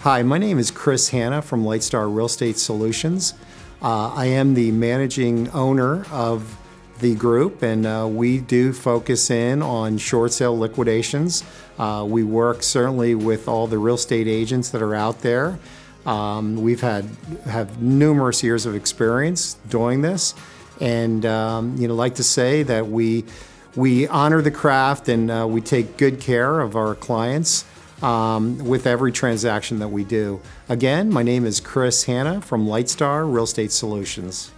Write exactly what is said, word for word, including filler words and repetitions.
Hi, my name is Chris Hanna from Lightstar Real Estate Solutions. Uh, I am the managing owner of the group, and uh, we do focus in on short sale liquidations. Uh, we work certainly with all the real estate agents that are out there. Um, we've had have numerous years of experience doing this, and um, you know, like to say that we we honor the craft and uh, we take good care of our clients um, with every transaction that we do. Again, my name is Chris Hanna from Lightstar Real Estate Solutions.